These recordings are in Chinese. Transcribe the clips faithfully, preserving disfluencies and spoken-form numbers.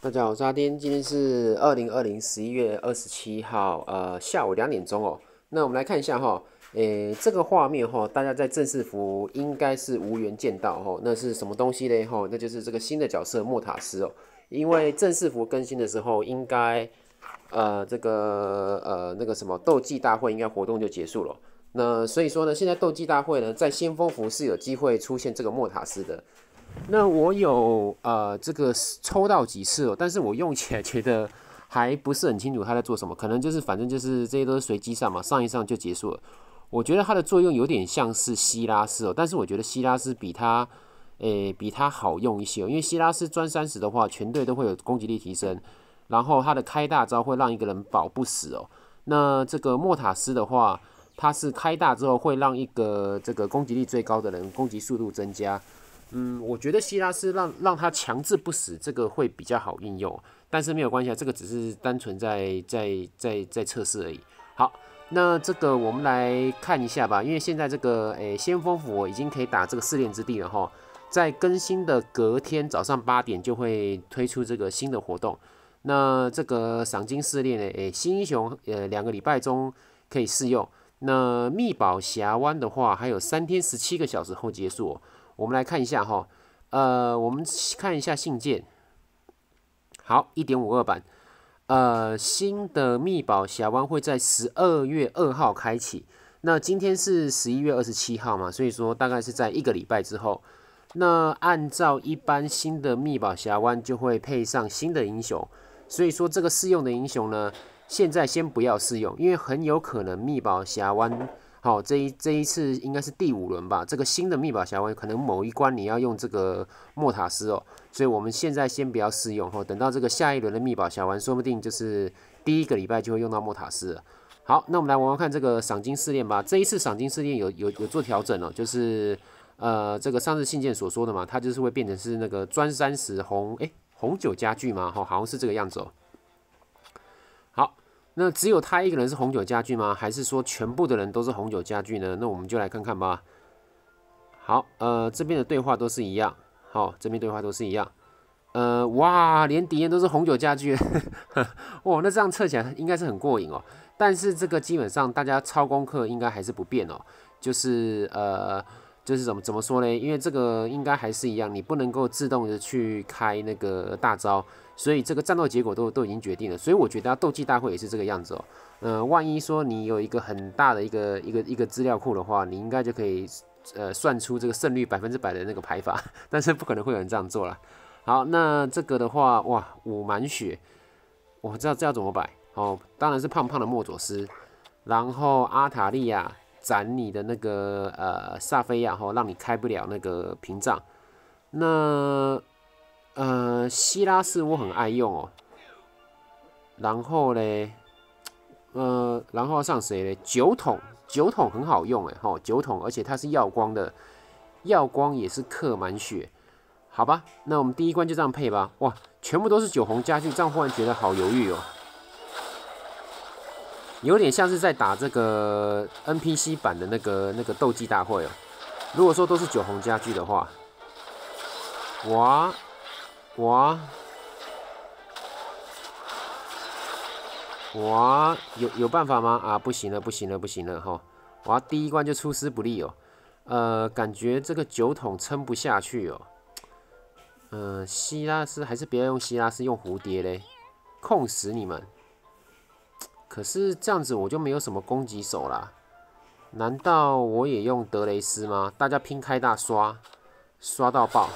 大家好，我是阿丁，今天是二零二零十一月二十七号，呃，下午两点钟哦。那我们来看一下哈，诶，这个画面哈，大家在正式服应该是无缘见到哈。那是什么东西嘞？哈，那就是这个新的角色莫塔斯哦。因为正式服更新的时候，应该呃这个呃那个什么斗技大会应该活动就结束了。那所以说呢，现在斗技大会呢，在先锋服是有机会出现这个莫塔斯的。那我有呃这个抽到几次哦，但是我用起来觉得还不是很清楚他在做什么，可能就是反正就是这些都是随机上嘛，上一上就结束了。我觉得它的作用有点像是希拉斯哦，但是我觉得希拉斯比它诶比它好用一些哦，因为希拉斯专三十的话，全队都会有攻击力提升，然后它的开大招会让一个人保不死哦。那这个莫塔斯的话，它是开大之后会让一个这个攻击力最高的人攻击速度增加。嗯，我觉得希拉斯让让他强制不死，这个会比较好应用，但是没有关系啊，这个只是单纯在在在在测试而已。好，那这个我们来看一下吧，因为现在这个诶先锋府已经可以打这个试炼之地了哈，在更新的隔天早上八点就会推出这个新的活动。那这个赏金试炼呢，诶新英雄呃两个礼拜中可以试用。那密宝峡湾的话，还有三天十七个小时后结束哦。我们来看一下哈，呃，我们看一下信件。好，一点五二版，呃，新的密宝峡湾会在十二月二号开启。那今天是十一月二十七号嘛，所以说大概是在一个礼拜之后。那按照一般新的密宝峡湾就会配上新的英雄，所以说这个试用的英雄呢，现在先不要试用，因为很有可能密宝峡湾好，这一这一次应该是第五轮吧。这个新的密宝峡湾可能某一关你要用这个莫塔斯哦，所以我们现在先不要试用哦，等到这个下一轮的密宝峡湾，说不定就是第一个礼拜就会用到莫塔斯了。好，那我们来玩玩看这个赏金试炼吧。这一次赏金试炼有有有做调整哦，就是呃这个上次信件所说的嘛，它就是会变成是那个专三十红哎红酒家具嘛，哈，好像是这个样子哦。好。那只有他一个人是红酒家具吗？还是说全部的人都是红酒家具呢？那我们就来看看吧。好，呃，这边的对话都是一样。好，这边对话都是一样。呃，哇，连敌人都是红酒家具，哇，那这样测起来应该是很过瘾哦。但是这个基本上大家抄功课应该还是不变哦，就是呃，就是怎么怎么说呢？因为这个应该还是一样，你不能够自动的去开那个大招，所以这个战斗结果都都已经决定了。所以我觉得斗技大会也是这个样子哦。呃，万一说你有一个很大的一个一个一个资料库的话，你应该就可以呃算出这个胜率百分之百的那个排法，但是不可能会有人这样做了。好，那这个的话，哇，五满血，我知道这要怎么摆。哦，当然是胖胖的莫佐斯，然后阿塔利亚斩你的那个呃萨菲亚，吼，让你开不了那个屏障。那呃希拉斯我很爱用哦，然后嘞，呃，然后上谁嘞？酒桶，酒桶很好用哎，吼，酒桶，而且它是耀光的，耀光也是克满血。好吧，那我们第一关就这样配吧。哇，全部都是酒红家具，这样忽然觉得好犹豫哦，有点像是在打这个 N P C 版的那个那个斗技大会哦。如果说都是酒红家具的话，哇哇哇，有有办法吗？啊，不行了，不行了，不行了哈！哇，第一关就出师不利哦。呃，感觉这个酒桶撑不下去哦。嗯、呃，希拉斯还是别用希拉斯，用蝴蝶嘞，控死你们！可是这样子我就没有什么攻击手啦。难道我也用德雷斯吗？大家拼开大刷，刷到爆！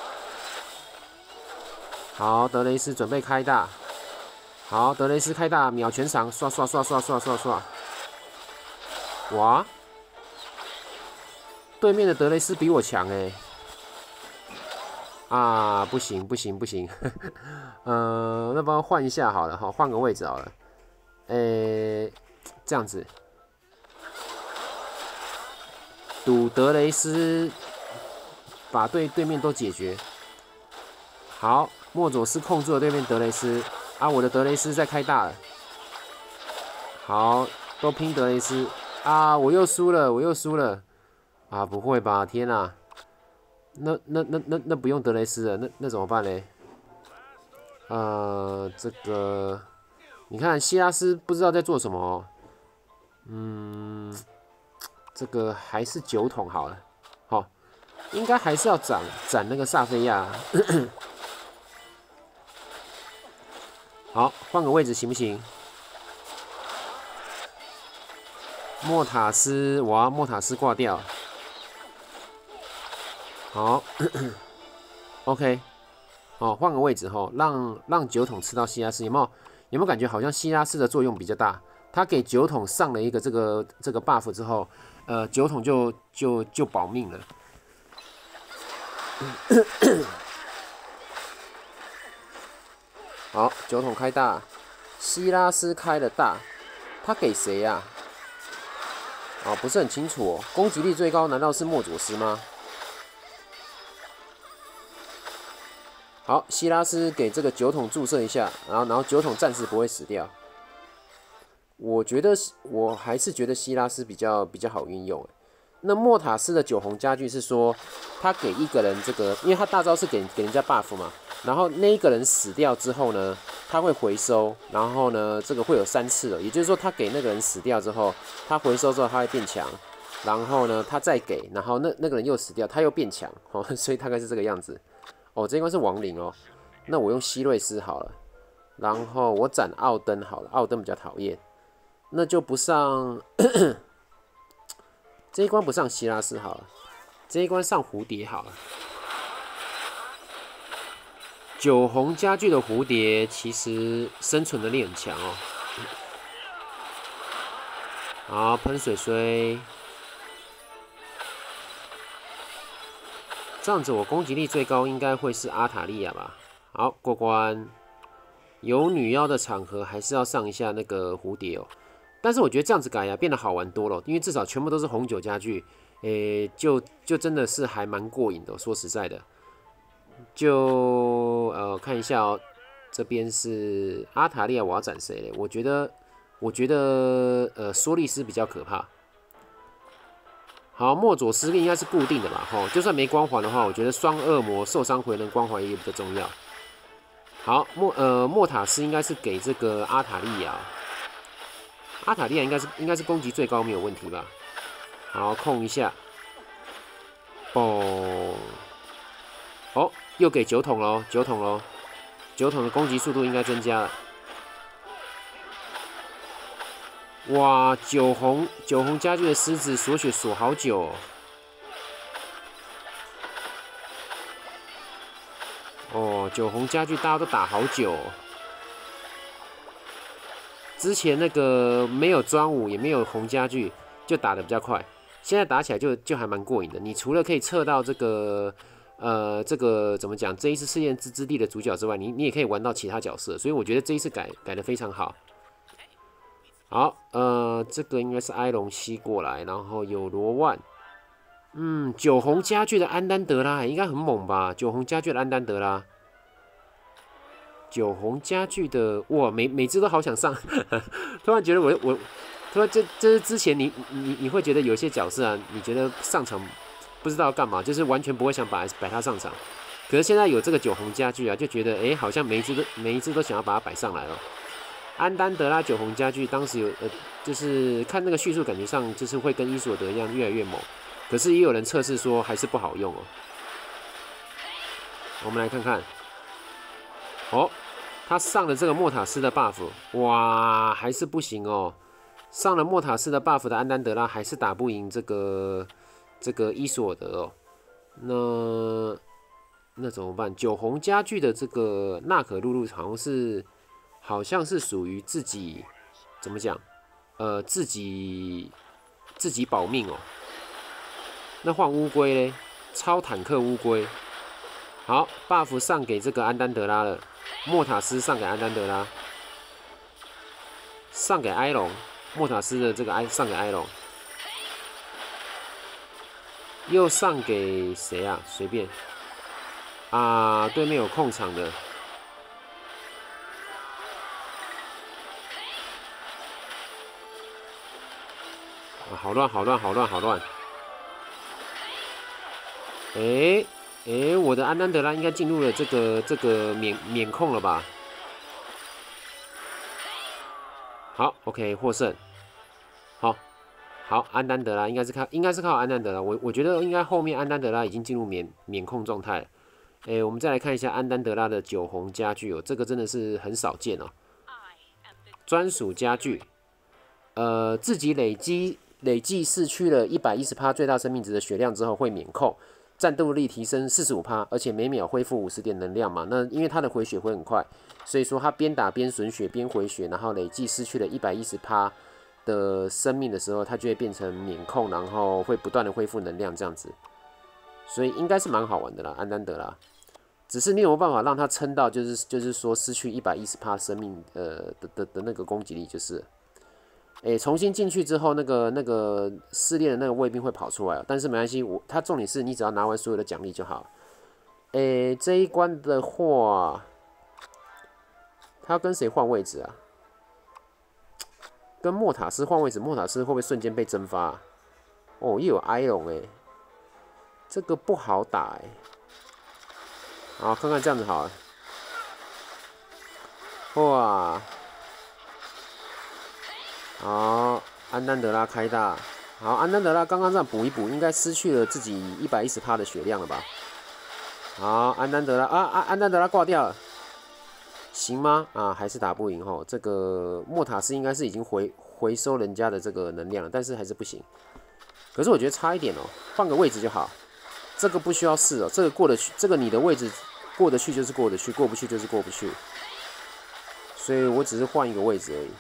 好，德雷斯准备开大。好，德雷斯开大，秒全场，刷刷刷刷刷刷刷！哇，对面的德雷斯比我强哎！啊，不行不行不行，呃，那帮换一下好了哈，换个位置好了。诶，这样子，赌德雷斯把对对面都解决。好，莫佐斯控住了对面德雷斯，啊，我的德雷斯在开大了。好，都拼德雷斯啊！我又输了，我又输了啊！不会吧？天哪！那那那那那不用德雷斯了，那那怎么办嘞？ 呃，这个你看希拉斯不知道在做什么哦。嗯，这个还是酒桶好了。好、哦，应该还是要斩斩那个萨菲亚。好，换个位置行不行？莫塔斯，哇，莫塔斯挂掉。好，OK， 哦，换个位置哈，让让酒桶吃到希拉斯，有没有？有没有感觉好像希拉斯的作用比较大？他给酒桶上了一个这个这个 buff 之后，呃，酒桶就就就保命了。好，酒桶开大，希拉斯开了大，他给谁呀、啊？哦，不是很清楚哦。攻击力最高难道是莫佐斯吗？好，希拉斯给这个酒桶注射一下，然后然后酒桶暂时不会死掉。我觉得我还是觉得希拉斯比较比较好运用。那莫塔斯的酒红家具是说，他给一个人这个，因为他大招是给给人家 buff 嘛，然后那一个人死掉之后呢，他会回收，然后呢，这个会有三次了，也就是说，他给那个人死掉之后，他回收之后他会变强，然后呢，他再给，然后那那个人又死掉，他又变强，哦，所以大概是这个样子。哦，这应该是亡灵哦，那我用希瑞斯好了，然后我斩奥登好了，奥登比较讨厌，那就不上。这一关不上希拉斯好了，这一关上蝴蝶好了。酒红家具的蝴蝶其实生存能力很强哦。好，喷水水，这样子我攻击力最高应该会是阿塔利亚吧？好，过关。有女妖的场合还是要上一下那个蝴蝶哦。但是我觉得这样子改呀、啊，变得好玩多了，因为至少全部都是红酒家具，诶、欸，就就真的是还蛮过瘾的、哦。说实在的，就呃看一下哦，这边是阿塔利亚，我要斩谁嘞？我觉得，我觉得呃索利斯比较可怕。好，莫佐斯应该是固定的吧？吼，就算没光环的话，我觉得双恶魔受伤回能光环也比较重要。好，莫呃莫塔斯应该是给这个阿塔利亚。阿塔利亚应该是应该是攻击最高没有问题吧？好，控一下，嘣！哦，又给九桶喽，九桶喽，九桶的攻击速度应该增加了。哇，酒红酒红家具的狮子锁血锁好久哦。哦，酒红家具大家都打好久哦。之前那个没有专武，也没有红家具，就打得比较快。现在打起来就就还蛮过瘾的。你除了可以测到这个呃这个怎么讲这一次试验之之地的主角之外，你你也可以玩到其他角色，所以我觉得这一次改改得非常好。好，呃，这个应该是埃隆吸过来，然后有罗万。嗯，酒红家具的安丹德拉应该很猛吧？酒红家具的安丹德拉。酒红家具的哇，每每只都好想上，突然觉得我我突然这这是之前你你你会觉得有些角色啊，你觉得上场不知道干嘛，就是完全不会想把摆他上场，可是现在有这个酒红家具啊，就觉得哎、欸，好像每一只都每一只都想要把它摆上来了。安丹德拉酒红家具当时有呃，就是看那个叙述，感觉上就是会跟伊索德一样越来越猛，可是也有人测试说还是不好用哦。我们来看看，哦。他上了这个莫塔斯的 buff， 哇，还是不行哦。上了莫塔斯的 buff 的安丹德拉还是打不赢这个这个伊索德哦。那那怎么办？酒红家具的这个纳可露露好像是好像是属于自己怎么讲？呃，自己自己保命哦。那换乌龟嘞？超坦克乌龟。好 ，buff 上给这个安丹德拉了。莫塔斯上给安丹德拉，上给埃隆，莫塔斯的这个埃上给埃隆，又上给谁啊？随便啊，对面有控场的，啊，好乱，好乱，好乱，好乱！哎、欸。哎、欸，我的安丹德拉应该进入了这个这个免免控了吧？ 好 ，OK， 获胜。好，好，安丹德拉应该是靠，应该是靠安丹德拉。我我觉得应该后面安丹德拉已经进入免免控状态了。哎，我们再来看一下安丹德拉的酒红家具哦，这个真的是很少见哦。专属家具，呃，自己累积累计逝去了一百一十趴最大生命值的血量之后会免控，战斗力提升四十五趴，而且每秒恢复五十点能量嘛。那因为它的回血会很快，所以说它边打边损血边回血，然后累计失去了一百一十趴的生命的时候，它就会变成免控，然后会不断的恢复能量这样子。所以应该是蛮好玩的啦，安丹德拉。只是你有没有办法让它撑到，就是就是说失去一百一十趴生命，呃的的的那个攻击力，就是，哎，重新进去之后，那个那个试炼的那个卫兵会跑出来，但是没关系，我它重点是你只要拿完所有的奖励就好。哎，这一关的话，他要跟谁换位置啊？跟莫塔斯换位置，莫塔斯会不会瞬间被蒸发、啊？哦，又有埃隆哎，这个不好打哎。好，看看这样子好了。哇！好，安丹德拉开大。好，安丹德拉刚刚这样补一补，应该失去了自己一百一十趴的血量了吧？好，安丹德拉啊啊，安丹德拉挂掉了，行吗？啊，还是打不赢吼。这个莫塔斯应该是已经回回收人家的这个能量了，但是还是不行。可是我觉得差一点哦，换个位置就好。这个不需要试哦，这个过得去，这个你的位置过得去就是过得去，过不去就是过不去。所以我只是换一个位置而已。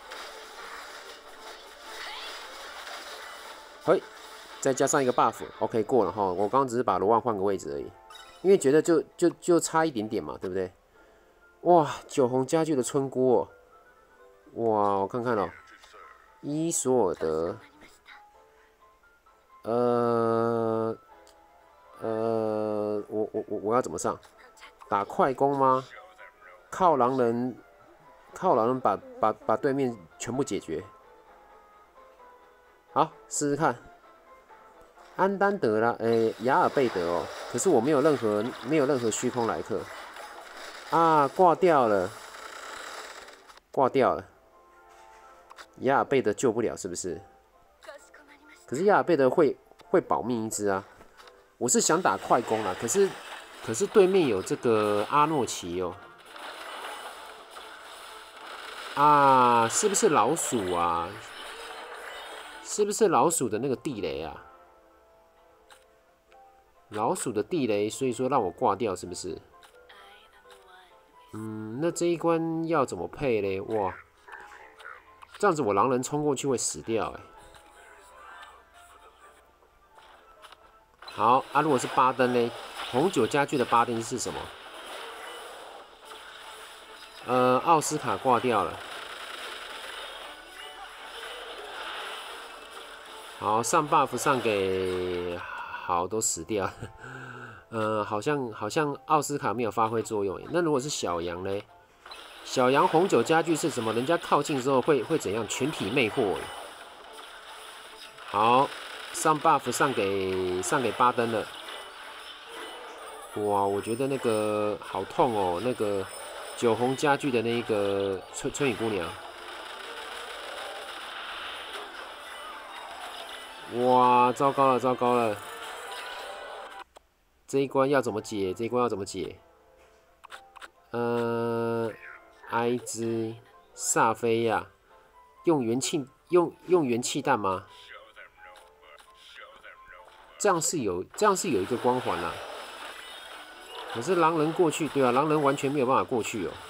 嘿，再加上一个 buff，OK、OK, 过了哈。我刚刚只是把罗万换个位置而已，因为觉得就就就差一点点嘛，对不对？哇，酒红家具的村姑哦，哇，我看看哦，伊索尔德，呃呃，我我我我要怎么上？打快攻吗？靠狼人，靠狼人把把把对面全部解决。好，试试看。安丹德拉，诶、欸，雅尔贝德哦，可是我没有任何没有任何虚空来客啊，挂掉了，挂掉了。雅尔贝德救不了是不是？可是雅尔贝德会会保命一只啊。我是想打快攻啦，可是可是对面有这个阿诺奇哦。啊，是不是老鼠啊？是不是老鼠的那个地雷啊？老鼠的地雷，所以说让我挂掉，是不是？嗯，那这一关要怎么配嘞？哇，这样子我狼人冲过去会死掉哎。好啊，如果是巴登呢？红酒家具的巴登是什么？呃，奥斯卡挂掉了。好，上 buff 上给好都死掉。呃，好像好像奥斯卡没有发挥作用。那如果是小羊呢？小羊红酒家具是什么？人家靠近之后会会怎样？全体魅惑。好，上 buff 上给上给巴登了。哇，我觉得那个好痛哦，那个酒红家具的那个春春雨姑娘。哇，糟糕了，糟糕了！这一关要怎么解？这一关要怎么解？呃，埃兹萨菲亚用元气用用元气弹吗？这样是有这样是有一个光环啦、啊。可是狼人过去，对啊，狼人完全没有办法过去哦。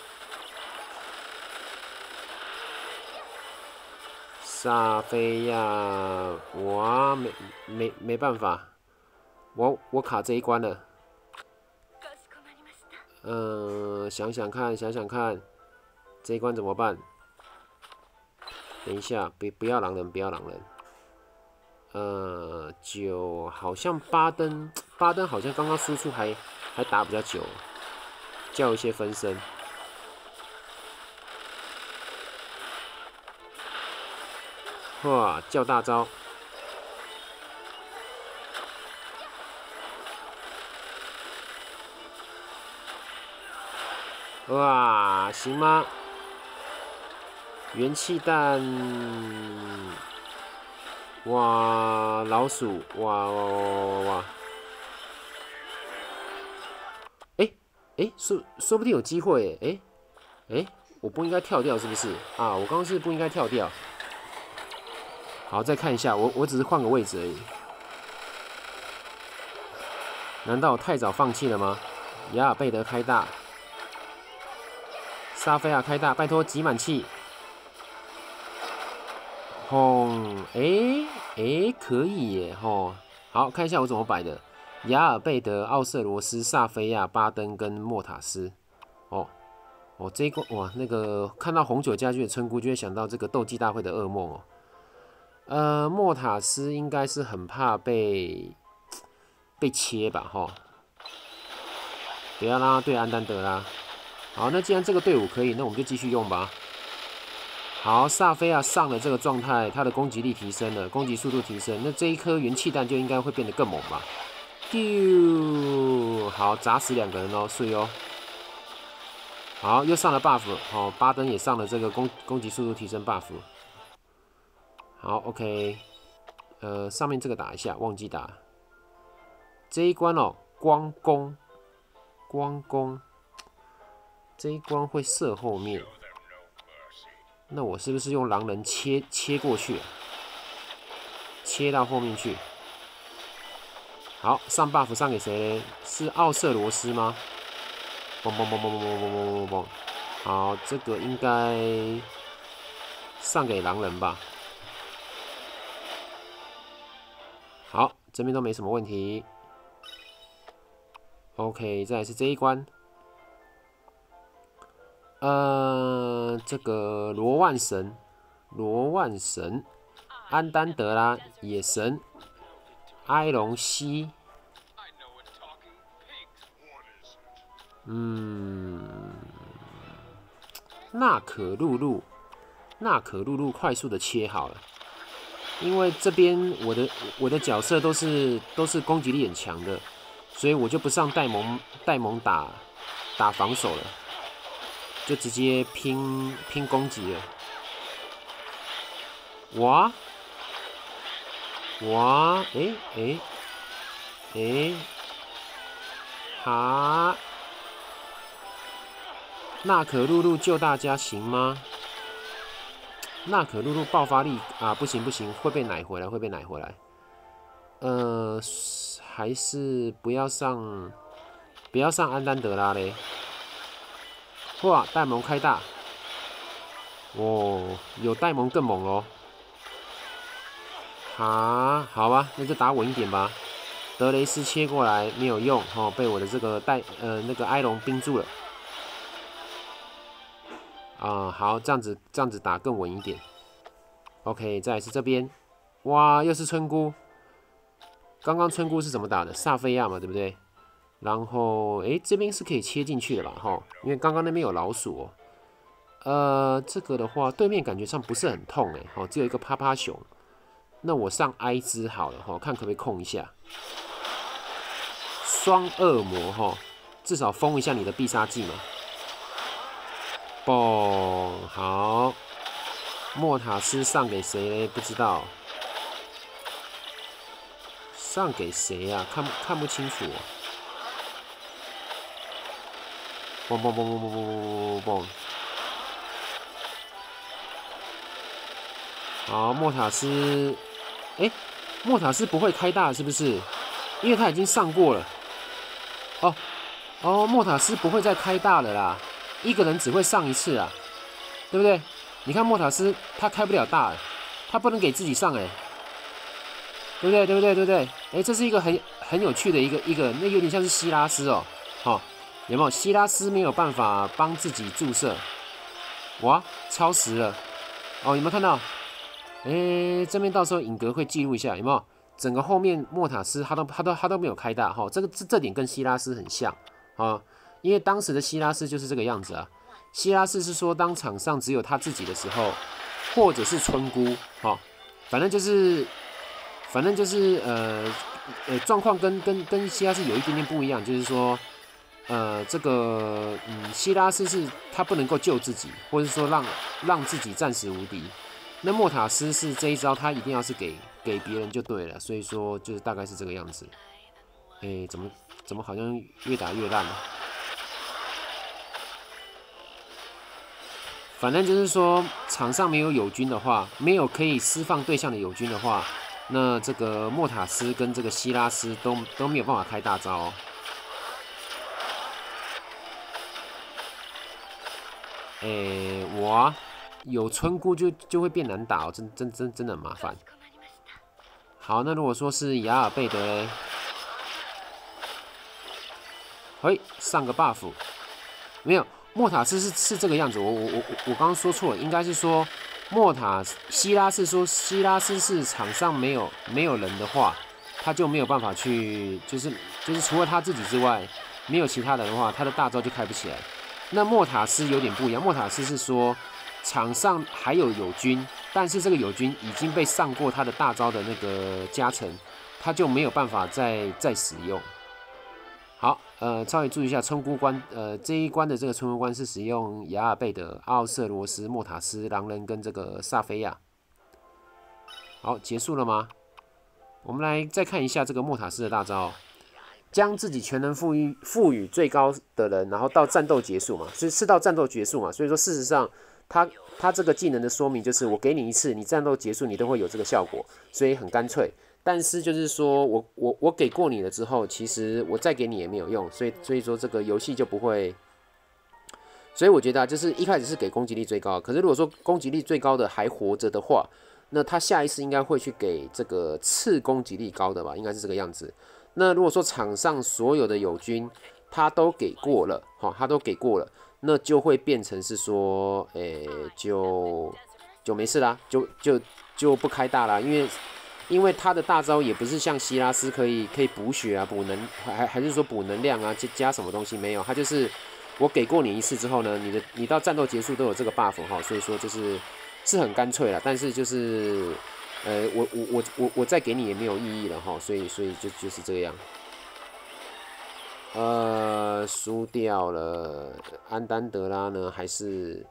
萨菲亚，哇，没没没办法，我我卡这一关了。嗯、呃，想想看，想想看，这一关怎么办？等一下，不不要狼人，不要狼人。呃，九好像巴登，巴登好像刚刚输出还还打比较久，叫一些分身。哇，叫大招！哇，行吗？ 元气弹，哇，老鼠，哇哇哇哇哇哇！哎哎，说说不定有机会哎哎哎，我不应该跳掉是不是啊？我刚刚是不应该跳掉。好，再看一下，我我只是换个位置而已。难道我太早放弃了吗？雅尔贝德开大，沙菲亚开大，拜托挤满气。轰，哎哎，可以耶吼。好，看一下我怎么摆的。雅尔贝德、奥瑟罗斯、萨菲亚、巴登跟莫塔斯。哦哦，这一关哇，那个看到红酒家具的村姑就会想到这个斗技大会的噩梦哦。呃，莫塔斯应该是很怕被被切吧哈。不要让他对安丹德拉。好，那既然这个队伍可以，那我们就继续用吧。好，萨菲亚上了这个状态，他的攻击力提升了，攻击速度提升，那这一颗元气弹就应该会变得更猛吧？丢，好，砸死两个人哦，碎哦。好，又上了 buff， 好、哦，巴登也上了这个攻攻击速度提升 buff。好 ，OK， 呃，上面这个打一下，忘记打。这一关哦，光攻，光攻，这一关会射后面。那我是不是用狼人切切过去、啊，切到后面去？好，上 buff 上给谁呢？是奥瑟罗斯吗？嘣嘣嘣嘣嘣嘣嘣嘣嘣嘣！好，这个应该上给狼人吧。好，这边都没什么问题。OK， 再来是这一关。呃，这个罗万神，罗万神，安丹德拉野神，埃隆西，嗯，纳可露露，纳可露露快速的切好了，因为这边我的我的角色都是都是攻击力很强的，所以我就不上戴蒙戴蒙打打防守了。就直接拼拼攻击了，哇哇，诶诶诶，哈，纳可露露救大家行吗？纳可露露爆发力啊，不行不行，会被奶回来，会被奶回来。呃，还是不要上，不要上安丹德拉嘞。哇，戴蒙开大，哦，有戴蒙更猛哦。啊，好吧，那就打稳一点吧。德雷斯切过来没有用，哦，被我的这个戴呃那个埃隆冰住了。啊，好，这样子这样子打更稳一点。OK， 再来是这边，哇，又是村姑。刚刚村姑是怎么打的？萨菲亚嘛，对不对？然后，哎，这边是可以切进去的吧？哈，因为刚刚那边有老鼠哦。呃，这个的话，对面感觉上不是很痛哎，哦，只有一个趴趴熊。那我上埃兹好了哈，看可不可以控一下。双恶魔哈，至少封一下你的必杀技嘛。嘣，好。莫塔斯上给谁嘞？不知道。上给谁呀、啊？看看不清楚、哦。嘣嘣嘣嘣嘣嘣嘣嘣嘣！好，莫塔斯，哎、欸，莫塔斯不会开大是不是？因为他已经上过了。哦哦，莫塔斯不会再开大了啦，一个人只会上一次啊，对不对？你看莫塔斯他开不了大，他不能给自己上哎、欸，对不对？对不对？对不对？哎、欸，这是一个很很有趣的一个一个，那有点像是希拉斯哦，好、哦。有没有希拉斯没有办法帮自己注射？哇，超时了！哦，有没有看到？哎，这边到时候影格会记录一下，有没有？整个后面莫塔斯他都他都他都没有开大哈、哦，这个这这点跟希拉斯很像啊、哦，因为当时的希拉斯就是这个样子啊。希拉斯是说，当场上只有他自己的时候，或者是村姑，哈、哦，反正就是反正就是呃呃状况跟跟跟希拉斯有一点点不一样，就是说。 呃，这个嗯，希拉斯是他不能够救自己，或者说让让自己暂时无敌。那莫塔斯是这一招，他一定要是给给别人就对了，所以说就是大概是这个样子。哎、欸，怎么怎么好像越打越烂了？反正就是说，场上没有友军的话，没有可以释放对象的友军的话，那这个莫塔斯跟这个希拉斯都都没有办法开大招哦。哎、欸，我啊，有村姑就就会变难打哦，真真真真的很麻烦。好，那如果说是雅尔贝德嘞，嘿，上个 buff， 没有。莫塔斯是是这个样子，我我我我刚刚说错了，应该是说莫塔希拉是说希拉斯是场上没有没有人的话，他就没有办法去，就是就是除了他自己之外，没有其他人的话，他的大招就开不起来。那莫塔斯有点不一样，莫塔斯是说场上还有友军，但是这个友军已经被上过他的大招的那个加成，他就没有办法再再使用。好，呃，稍微注意一下村姑关，呃，这一关的这个村姑关是使用雅尔贝德、奥瑟罗斯、莫塔斯、狼人跟这个萨菲亚。好，结束了吗？我们来再看一下这个莫塔斯的大招，将自己全能赋予赋予最高的人，然后到战斗结束嘛，所以是到战斗结束嘛，所以说事实上，他他这个技能的说明就是我给你一次，你战斗结束你都会有这个效果，所以很干脆。但是就是说我我我给过你了之后，其实我再给你也没有用，所以所以说这个游戏就不会。所以我觉得啊，就是一开始是给攻击力最高，可是如果说攻击力最高的还活着的话，那他下一次应该会去给这个次攻击力高的吧，应该是这个样子。那如果说场上所有的友军他都给过了，好，他都给过了，那就会变成是说，诶、欸，就就没事啦，就就就不开大啦，因为。因为他的大招也不是像希拉斯可以可以补血啊、补能，还还是说补能量啊，加加什么东西没有？他就是我给过你一次之后呢，你的你到战斗结束都有这个 buff 哈，所以说就是是很干脆啦。但是就是呃，我我我我我再给你也没有意义了哈，所以所以就就是这样。呃，输掉了，安丹德拉呢？还是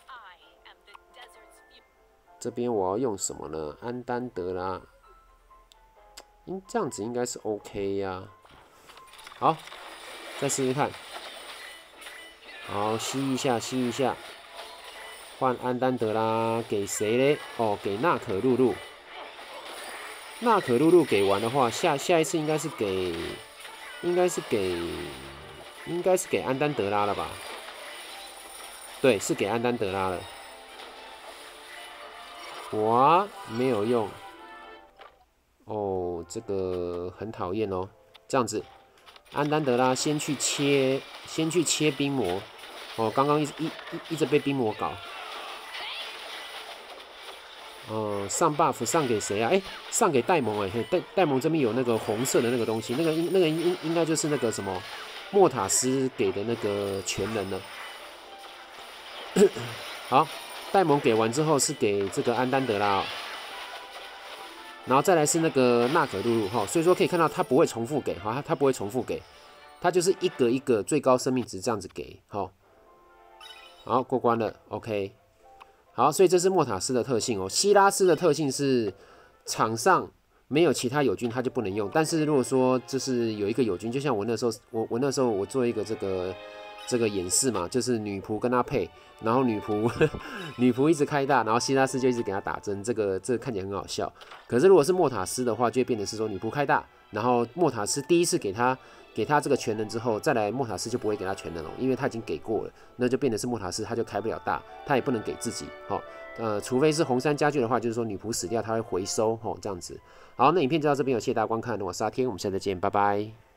这边我要用什么呢？安丹德拉。嗯，这样子应该是 OK 呀、啊。好，再试试看。好，吸一下，吸一下。换安丹德拉给谁嘞？哦，给纳可露露。纳可露露给完的话，下下一次应该是给，应该是给，应该是给安丹德拉了吧？对，是给安丹德拉了。哇，没有用。哦，这个很讨厌哦。这样子，安丹德拉先去切，先去切冰魔。哦，刚刚一一一直被冰魔搞。哦，上 buff 上给谁啊？哎、欸，上给戴蒙哎、欸，戴戴蒙这边有那个红色的那个东西，那个那个应应该就是那个什么莫塔斯给的那个全能了。好，戴蒙给完之后是给这个安丹德拉、哦。然后再来是那个纳可露露哈，所以说可以看到它不会重复给哈，它不会重复给，它就是一个一个最高生命值这样子给哈。好，过关了 ，OK。好，所以这是莫塔斯的特性哦。希拉斯的特性是场上没有其他友军它就不能用，但是如果说就是有一个友军，就像我那时候我我那时候我做一个这个这个演示嘛，就是女仆跟他配，然后女仆女仆一直开大，然后希拉斯就一直给他打针，这个这个看起来很好笑。可是如果是莫塔斯的话，就会变成是说女仆开大，然后莫塔斯第一次给他给他这个全能之后，再来莫塔斯就不会给他全能了，因为他已经给过了，那就变成是莫塔斯他就开不了大，他也不能给自己，好，呃，除非是红山家具的话，就是说女仆死掉他会回收，吼，这样子。好，那影片就到这边，有谢谢大家观看，我是阿天，我们下次再见，拜拜。